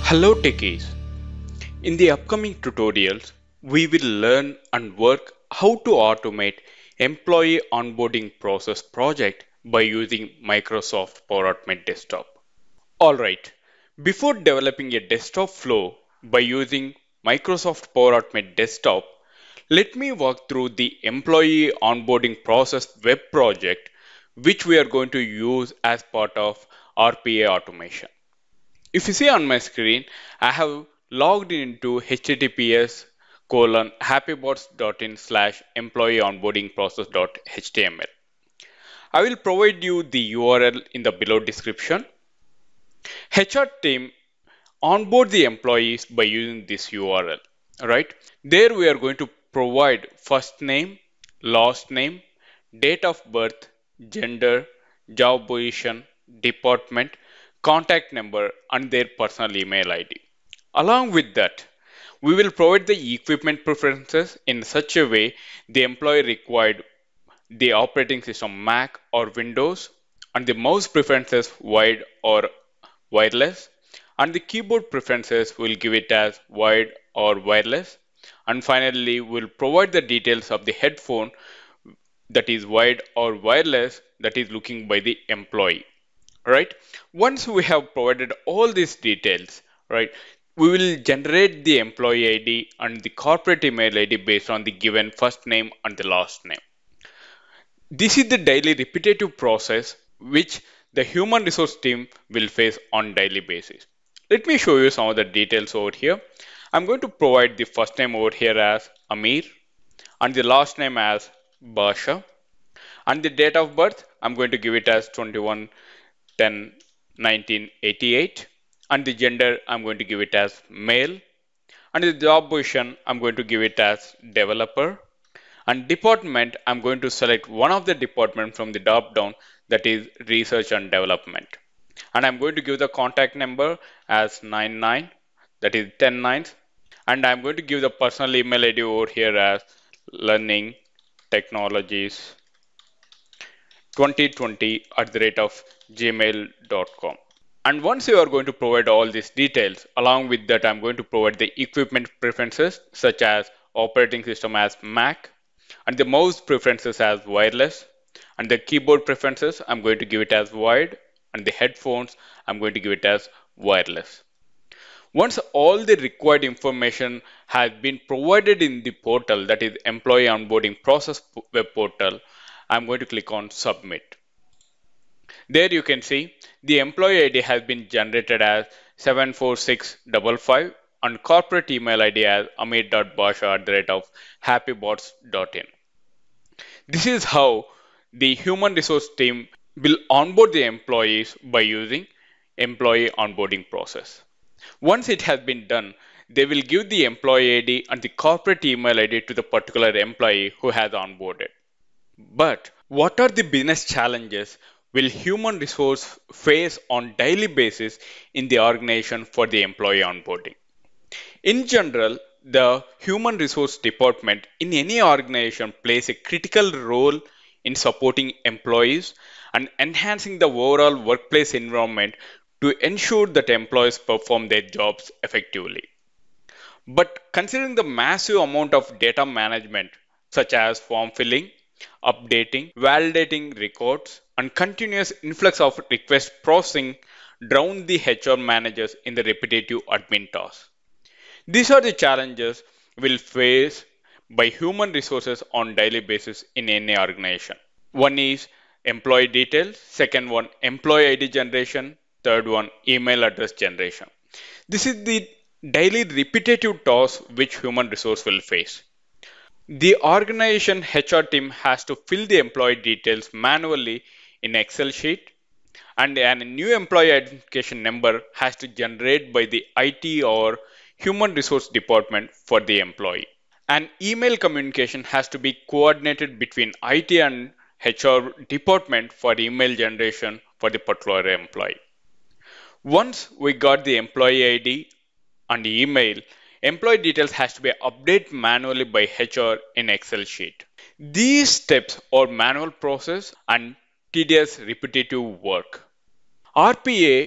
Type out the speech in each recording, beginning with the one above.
Hello techies! In the upcoming tutorials, we will learn and work how to automate employee onboarding process project by using Microsoft Power Automate Desktop. Alright, before developing a desktop flow by using Microsoft Power Automate Desktop, let me walk through the employee onboarding process web project which we are going to use as part of RPA automation. If you see on my screen, I have logged into https:/happybots.in slash employee onboarding process.html. I will provide you the URL in the below description. HR team onboard the employees by using this URL, right? There we are going to provide first name, last name, date of birth, gender, job position, department, contact number, and their personal email ID. Along with that, we will provide the equipment preferences in such a way the employee required the operating system Mac or Windows, and the mouse preferences wired or wireless, and the keyboard preferences will give it as wired or wireless, and finally we'll provide the details of the headphone that is wired or wireless that is looking by the employee, right? Once we have provided all these details, right, we will generate the employee ID and the corporate email ID based on the given first name and the last name. This is the daily repetitive process which the human resource team will face on daily basis. Let me show you some of the details over here. I'm going to provide the first name over here as Amir and the last name as Basha, and the date of birth I'm going to give it as 21/10/1988, and the gender I'm going to give it as male, and the job position I'm going to give it as developer, and department I'm going to select one of the department from the drop down, that is research and development, and I'm going to give the contact number as 99, that is 10 nines, and I'm going to give the personal email ID over here as learning technologies 2020@gmail.com. And once you are going to provide all these details, along with that I'm going to provide the equipment preferences such as operating system as Mac, and the mouse preferences as wireless, and the keyboard preferences I'm going to give it as wired, and the headphones I'm going to give it as wireless. Once all the required information has been provided in the portal, that is employee onboarding process web portal, I'm going to click on submit. There you can see the employee ID has been generated as 74655 and corporate email ID as amit.basha@happybots.in. This is how the human resource team will onboard the employees by using employee onboarding process. Once it has been done, they will give the employee ID and the corporate email ID to the particular employee who has onboarded. But what are the business challenges will human resource face on daily basis in the organization for the employee onboarding? In general, the human resource department in any organization plays a critical role in supporting employees and enhancing the overall workplace environment to ensure that employees perform their jobs effectively. But considering the massive amount of data management, such as form filling, updating, validating records, and continuous influx of request processing, drown the HR managers in the repetitive admin tasks. These are the challenges we'll face by human resources on daily basis in any organization. One is employee details, second one employee ID generation, third one email address generation. This is the daily repetitive task which human resource will face. The organization HR team has to fill the employee details manually in Excel sheet, and a new employee identification number has to generate by the IT or human resource department for the employee. An email communication has to be coordinated between IT and HR department for email generation for the particular employee. Once we got the employee ID and email, employee details has to be updated manually by HR in Excel sheet. These steps are manual process and tedious repetitive work. RPA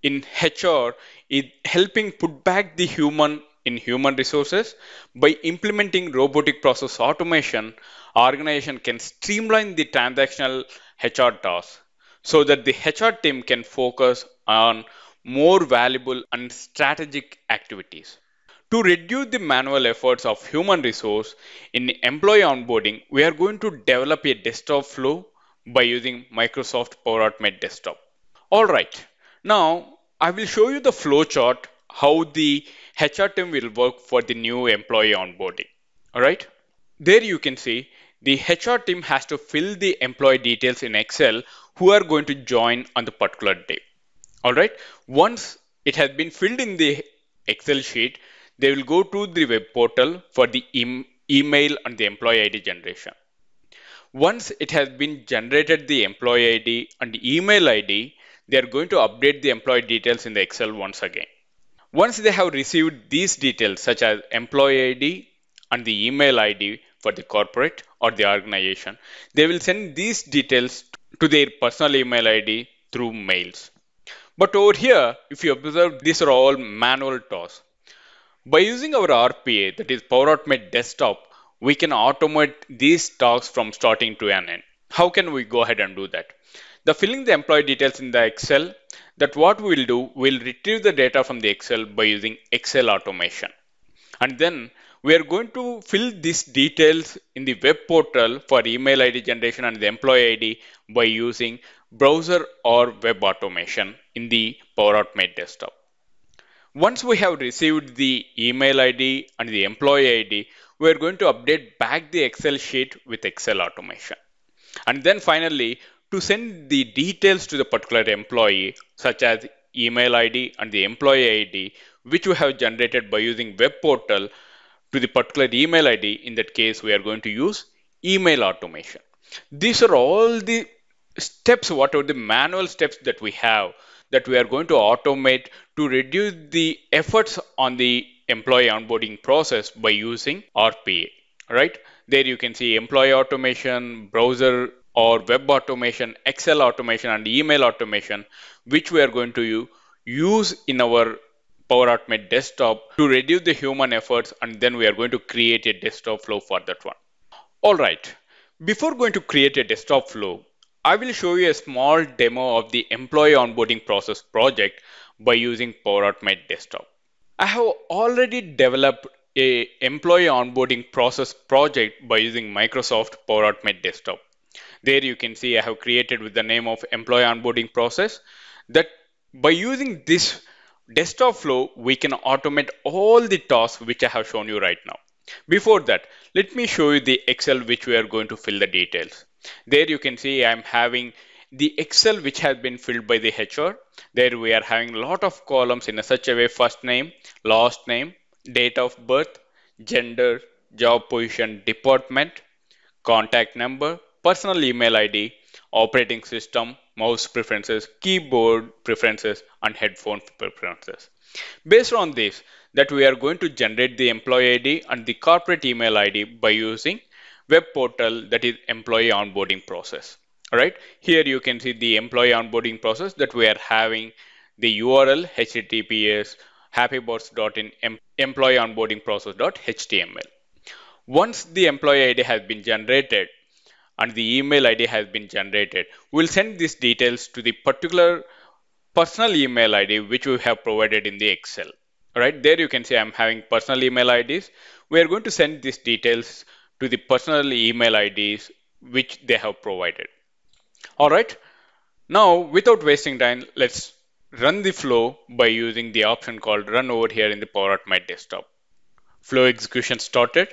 in HR is helping put back the human in human resources. By implementing robotic process automation, organization can streamline the transactional HR tasks so that the HR team can focus on more valuable and strategic activities. To reduce the manual efforts of human resource in employee onboarding, we are going to develop a desktop flow by using Microsoft Power Automate Desktop. Alright, now I will show you the flow chart how the HR team will work for the new employee onboarding. Alright, there you can see the HR team has to fill the employee details in Excel who are going to join on the particular day. Alright, once it has been filled in the Excel sheet, they will go to the web portal for the email and the employee ID generation. Once it has been generated the employee ID and the email ID, they are going to update the employee details in the Excel once again. Once they have received these details such as employee ID and the email ID for the corporate or the organization, they will send these details to their personal email ID through mails. But over here, if you observe, these are all manual tasks. By using our RPA, that is Power Automate Desktop, we can automate these tasks from starting to an end. How can we go ahead and do that? The filling the employee details in the Excel, that what we will do, we'll retrieve the data from the Excel by using Excel automation. And then we are going to fill these details in the web portal for email ID generation and the employee ID by using browser or web automation in the Power Automate Desktop. Once we have received the email ID and the employee ID, we are going to update back the Excel sheet with Excel automation. And then finally, to send the details to the particular employee, such as email ID and the employee ID, which we have generated by using web portal to the particular email ID, in that case, we are going to use email automation. These are all the steps, what are the manual steps that we have that we are going to automate to reduce the efforts on the employee onboarding process by using RPA, right? There you can see employee automation, browser or web automation, Excel automation and email automation, which we are going to use in our Power Automate Desktop to reduce the human efforts, and then we are going to create a desktop flow for that one. Alright, before going to create a desktop flow, I will show you a small demo of the employee onboarding process project by using Power Automate Desktop. I have already developed a employee onboarding process project by using Microsoft Power Automate Desktop. There you can see I have created with the name of employee onboarding process. That by using this desktop flow, we can automate all the tasks which I have shown you right now. Before that, let me show you the Excel which we are going to fill the details. There you can see I'm having the Excel which has been filled by the HR. There we are having a lot of columns in such a way: first name, last name, date of birth, gender, job position, department, contact number, personal email ID, operating system, mouse preferences, keyboard preferences, and headphone preferences. Based on this, that we are going to generate the employee ID and the corporate email ID by using web portal, that is employee onboarding process. All right, here you can see the employee onboarding process that we are having the URL https happybots.in employee onboarding process.html. Once the employee ID has been generated and the email ID has been generated, we'll send these details to the particular personal email ID which we have provided in the Excel. All right, there you can see I'm having personal email IDs. We are going to send these details to the personal email IDs which they have provided. All right, now without wasting time, let's run the flow by using the option called run over here in the Power Automate Desktop. Flow execution started.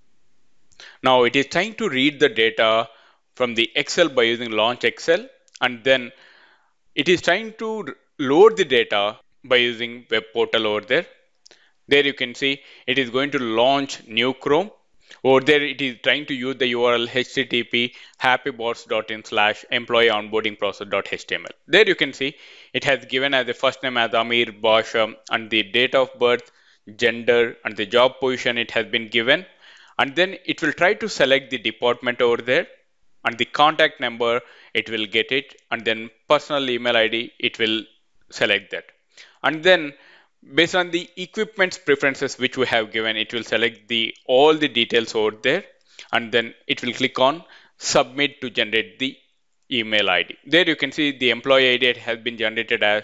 Now it is trying to read the data from the Excel by using launch Excel, and then it is trying to load the data by using web portal over there. There you can see it is going to launch new Chrome. Over there it is trying to use the URL http happybots.in /employee onboarding process.html. There you can see it has given as the first name as Amir Basha and the date of birth, gender, and the job position it has been given. And then it will try to select the department over there, and the contact number it will get it, and then personal email ID it will select that. And then based on the equipment's preferences which we have given, it will select the all the details over there, and then it will click on submit to generate the email ID. There you can see the employee ID has been generated as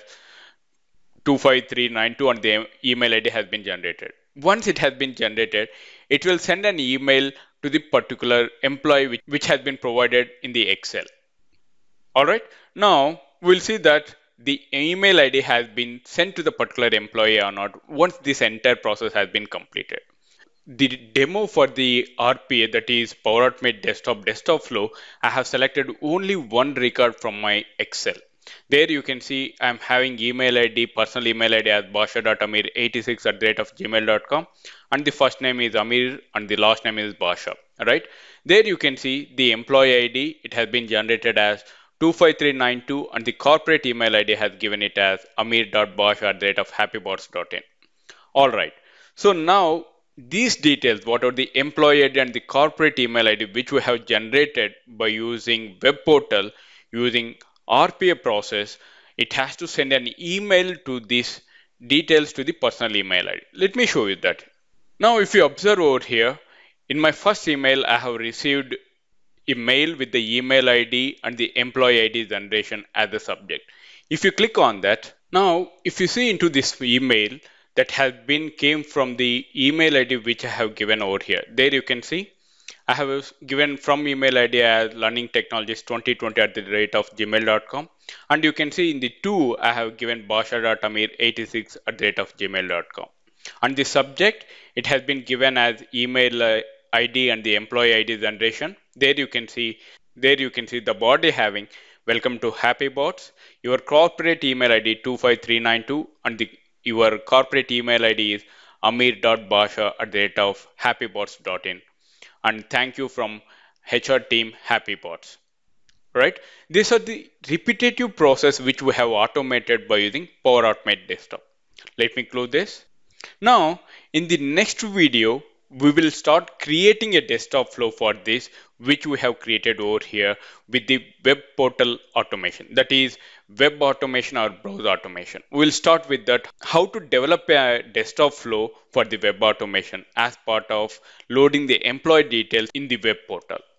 25392 and the email ID has been generated. Once it has been generated, it will send an email to the particular employee which has been provided in the Excel. All right. Now we'll see that the email ID has been sent to the particular employee or not once this entire process has been completed. The demo for the RPA, that is Power Automate desktop flow, I have selected only one record from my Excel. There you can see I'm having email ID, personal email ID as basha.amir86 at the rate of gmail.com, and the first name is Amir and the last name is Basha. Right. There you can see the employee ID, it has been generated as 25392 and the corporate email ID has given it as amir.basha at the rate of happybots.in. All right. So now these details, what are the employee ID and the corporate email ID, which we have generated by using web portal using RPA process, it has to send an email to these details to the personal email ID. Let me show you that. Now, if you observe over here, in my first email, I have received a mail with the email ID and the employee ID generation as the subject. If you click on that, now if you see into this email that has been came from the email ID which I have given over here, there you can see I have given from email ID as learning technologies 2020 at the rate of gmail.com, and you can see in the two I have given basha.amir86 at the rate of gmail.com, and the subject it has been given as email ID and the employee ID generation. There you can see the body having welcome to HappyBots, your corporate email ID 25392, and your corporate email ID is amir.basha at the rate of happybots.in, and thank you from HR team HappyBots. Right? These are the repetitive process which we have automated by using Power Automate Desktop. Let me close this. Now, in the next video, we will start creating a desktop flow for this, which we have created over here with the web portal automation, that is web automation or browser automation. We'll start with that, how to develop a desktop flow for the web automation as part of loading the employee details in the web portal.